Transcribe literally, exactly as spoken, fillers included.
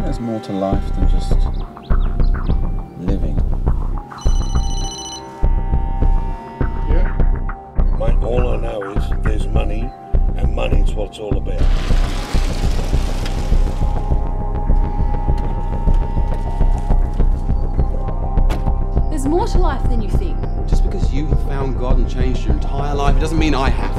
there's more to life than just living. Yeah. Mate, all I know is there's money, and money's what it's all about. There's more to life than you think. Just because you have found God and changed your entire life, it doesn't mean I have.